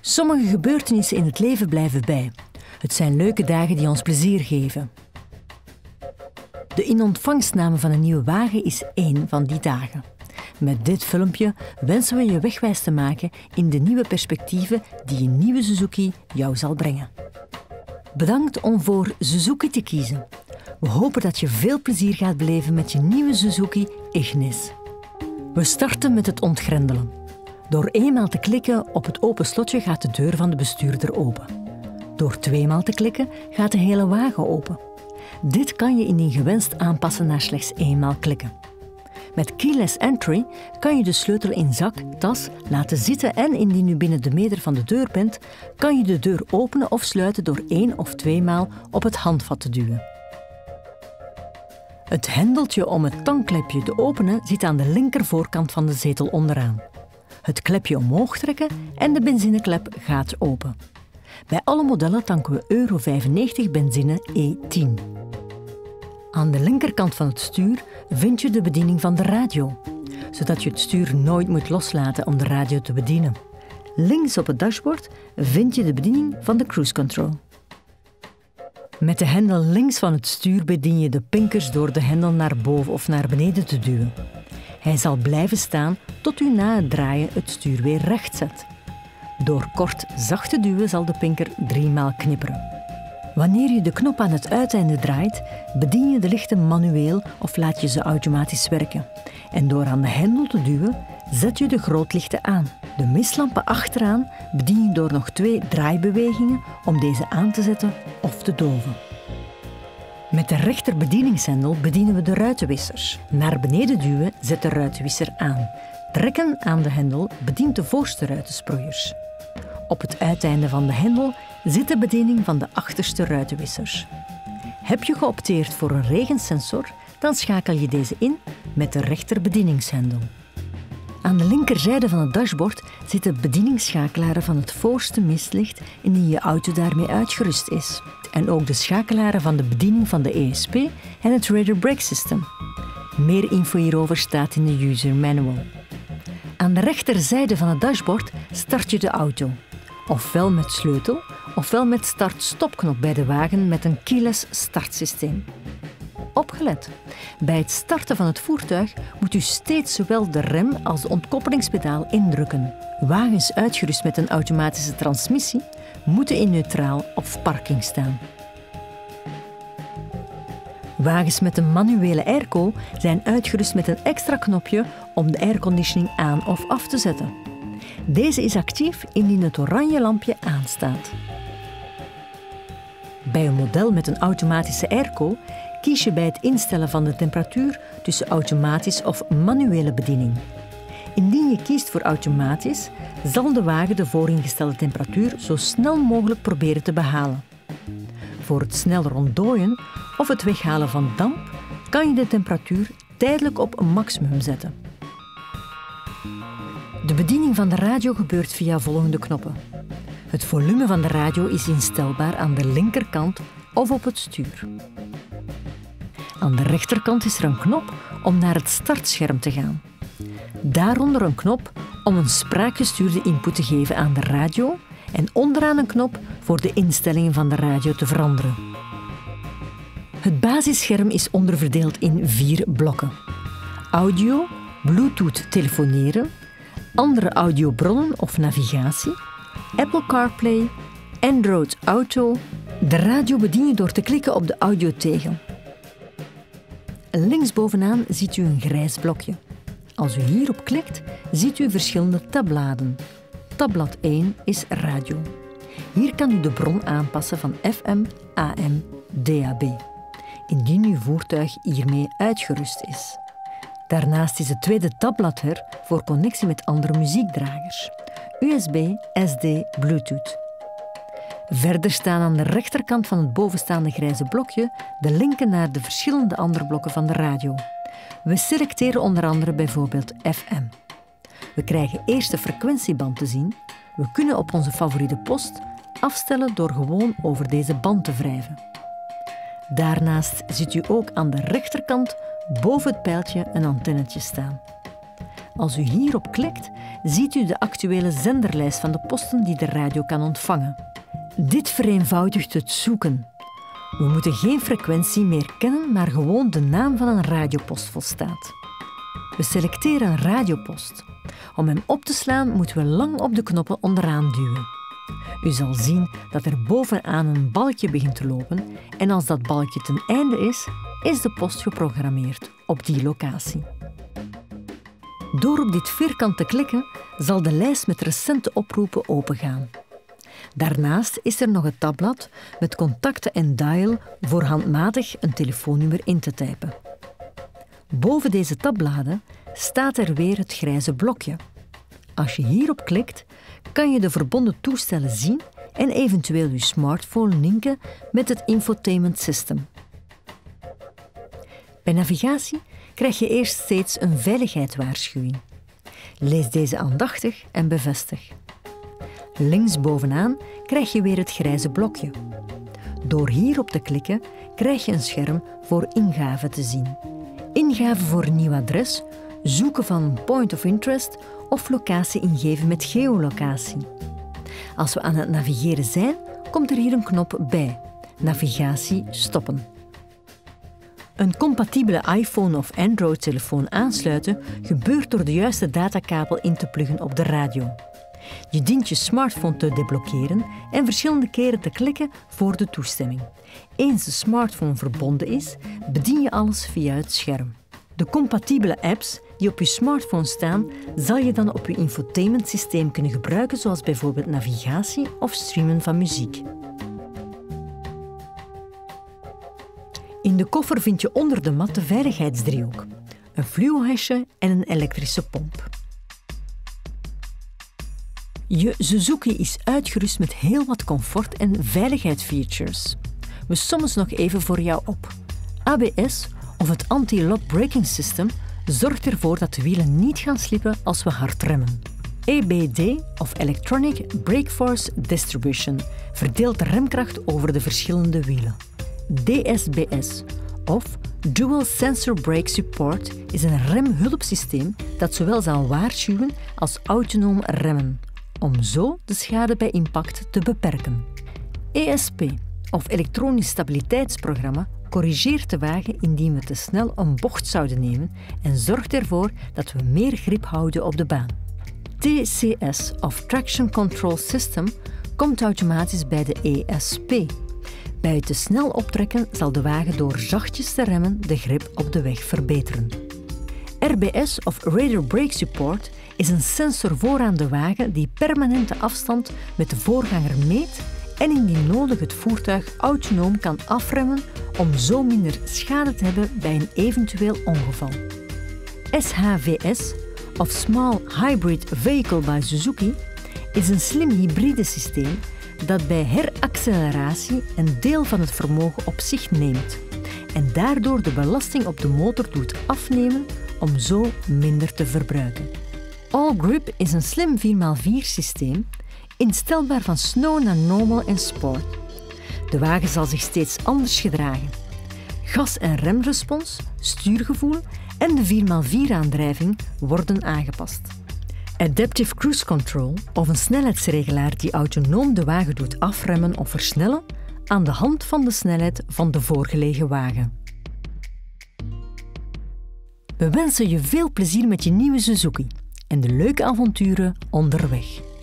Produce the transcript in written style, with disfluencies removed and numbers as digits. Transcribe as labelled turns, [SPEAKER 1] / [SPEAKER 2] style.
[SPEAKER 1] Sommige gebeurtenissen in het leven blijven bij. Het zijn leuke dagen die ons plezier geven. De in-ontvangstname van een nieuwe wagen is één van die dagen. Met dit filmpje wensen we je wegwijs te maken in de nieuwe perspectieven die een nieuwe Suzuki jou zal brengen. Bedankt om voor Suzuki te kiezen. We hopen dat je veel plezier gaat beleven met je nieuwe Suzuki Ignis. We starten met het ontgrendelen. Door eenmaal te klikken op het open slotje gaat de deur van de bestuurder open. Door tweemaal te klikken gaat de hele wagen open. Dit kan je indien gewenst aanpassen naar slechts eenmaal klikken. Met keyless entry kan je de sleutel in zak, tas laten zitten en indien u binnen de meter van de deur bent, kan je de deur openen of sluiten door 1 of 2 maal op het handvat te duwen. Het hendeltje om het tankklepje te openen zit aan de linkervoorkant van de zetel onderaan. Het klepje omhoog trekken en de benzineklep gaat open. Bij alle modellen tanken we €95 benzine E10. Aan de linkerkant van het stuur vind je de bediening van de radio, zodat je het stuur nooit moet loslaten om de radio te bedienen. Links op het dashboard vind je de bediening van de cruise control. Met de hendel links van het stuur bedien je de pinkers door de hendel naar boven of naar beneden te duwen. Hij zal blijven staan tot u na het draaien het stuur weer recht zet. Door kort zacht te duwen zal de pinker 3 maal knipperen. Wanneer je de knop aan het uiteinde draait, bedien je de lichten manueel of laat je ze automatisch werken. En door aan de hendel te duwen, zet je de grootlichten aan. De mistlampen achteraan bedien je door nog 2 draaibewegingen om deze aan te zetten of te doven. Met de rechterbedieningshendel bedienen we de ruitenwissers. Naar beneden duwen zet de ruitenwisser aan. Trekken aan de hendel bedient de voorste ruitensproeiers. Op het uiteinde van de hendel zit de bediening van de achterste ruitenwissers. Heb je geopteerd voor een regensensor, dan schakel je deze in met de rechterbedieningshendel. Aan de linkerzijde van het dashboard zitten bedieningsschakelaren van het voorste mistlicht indien je auto daarmee uitgerust is. En ook de schakelaren van de bediening van de ESP en het Radar Brake System. Meer info hierover staat in de user manual. Aan de rechterzijde van het dashboard start je de auto. Ofwel met sleutel, ofwel met start-stopknop bij de wagen met een keyless startsysteem. Opgelet! Bij het starten van het voertuig moet u steeds zowel de rem als de ontkoppelingspedaal indrukken. Wagens uitgerust met een automatische transmissie moeten in neutraal of parking staan. Wagens met een manuele airco zijn uitgerust met een extra knopje om de airconditioning aan of af te zetten. Deze is actief indien het oranje lampje aanstaat. Bij een model met een automatische airco kies je bij het instellen van de temperatuur tussen automatisch of manuele bediening. Indien je kiest voor automatisch, zal de wagen de vooringestelde temperatuur zo snel mogelijk proberen te behalen. Voor het sneller ontdooien of het weghalen van damp kan je de temperatuur tijdelijk op een maximum zetten. De bediening van de radio gebeurt via volgende knoppen. Het volume van de radio is instelbaar aan de linkerkant of op het stuur. Aan de rechterkant is er een knop om naar het startscherm te gaan. Daaronder een knop om een spraakgestuurde input te geven aan de radio en onderaan een knop voor de instellingen van de radio te veranderen. Het basisscherm is onderverdeeld in 4 blokken. Audio, Bluetooth telefoneren, andere audiobronnen of navigatie, Apple CarPlay, Android Auto. De radio bedien je door te klikken op de audiotegel. Linksbovenaan ziet u een grijs blokje. Als u hierop klikt, ziet u verschillende tabbladen. Tabblad 1 is radio. Hier kan u de bron aanpassen van FM, AM, DAB, indien uw voertuig hiermee uitgerust is. Daarnaast is het tweede tabblad er voor connectie met andere muziekdragers. USB, SD, Bluetooth. Verder staan aan de rechterkant van het bovenstaande grijze blokje de linken naar de verschillende andere blokken van de radio. We selecteren onder andere bijvoorbeeld FM. We krijgen eerst de frequentieband te zien. We kunnen op onze favoriete post afstellen door gewoon over deze band te wrijven. Daarnaast ziet u ook aan de rechterkant boven het pijltje een antennetje staan. Als u hierop klikt, ziet u de actuele zenderlijst van de posten die de radio kan ontvangen. Dit vereenvoudigt het zoeken. We moeten geen frequentie meer kennen, maar gewoon de naam van een radiopost volstaat. We selecteren een radiopost. Om hem op te slaan moeten we lang op de knoppen onderaan duwen. U zal zien dat er bovenaan een balkje begint te lopen en als dat balkje ten einde is, is de post geprogrammeerd op die locatie. Door op dit vierkant te klikken, zal de lijst met recente oproepen opengaan. Daarnaast is er nog het tabblad met contacten en dial voor handmatig een telefoonnummer in te typen. Boven deze tabbladen staat er weer het grijze blokje. Als je hierop klikt, kan je de verbonden toestellen zien en eventueel je smartphone linken met het infotainment system. Bij navigatie krijg je eerst steeds een veiligheidswaarschuwing. Lees deze aandachtig en bevestig. Linksbovenaan krijg je weer het grijze blokje. Door hierop te klikken krijg je een scherm voor ingaven te zien. Ingaven voor een nieuw adres, zoeken van een point of interest of locatie ingeven met geolocatie. Als we aan het navigeren zijn, komt er hier een knop bij. Navigatie stoppen. Een compatibele iPhone of Android-telefoon aansluiten gebeurt door de juiste datakabel in te pluggen op de radio. Je dient je smartphone te deblokkeren en verschillende keren te klikken voor de toestemming. Eens de smartphone verbonden is, bedien je alles via het scherm. De compatibele apps die op je smartphone staan, zal je dan op je infotainmentsysteem kunnen gebruiken, zoals bijvoorbeeld navigatie of streamen van muziek. In de koffer vind je onder de mat de veiligheidsdriehoek, een fluohesje en een elektrische pomp. Je Suzuki is uitgerust met heel wat comfort en veiligheidsfeatures. We sommen ze nog even voor jou op. ABS, of het Anti-Lock Braking System, zorgt ervoor dat de wielen niet gaan slippen als we hard remmen. EBD, of Electronic Brake Force Distribution, verdeelt de remkracht over de verschillende wielen. DSBS, of Dual Sensor Brake Support, is een remhulpsysteem dat zowel zal waarschuwen als autonoom remmen, om zo de schade bij impact te beperken. ESP, of Elektronisch Stabiliteitsprogramma, corrigeert de wagen indien we te snel een bocht zouden nemen en zorgt ervoor dat we meer grip houden op de baan. TCS, of Traction Control System, komt automatisch bij de ESP. Bij het te snel optrekken zal de wagen door zachtjes te remmen de grip op de weg verbeteren. RBS, of Radar Brake Support, is een sensor vooraan de wagen die permanent de afstand met de voorganger meet en indien nodig het voertuig autonoom kan afremmen om zo minder schade te hebben bij een eventueel ongeval. SHVS, of Small Hybrid Vehicle by Suzuki, is een slim hybride systeem dat bij heracceleratie een deel van het vermogen op zich neemt en daardoor de belasting op de motor doet afnemen om zo minder te verbruiken. All Grip is een slim 4x4 systeem, instelbaar van snow naar normal en sport. De wagen zal zich steeds anders gedragen. Gas- en remrespons, stuurgevoel en de 4x4-aandrijving worden aangepast. Adaptive Cruise Control, of een snelheidsregelaar die autonoom de wagen doet afremmen of versnellen aan de hand van de snelheid van de voorgelegen wagen. We wensen je veel plezier met je nieuwe Suzuki en de leuke avonturen onderweg.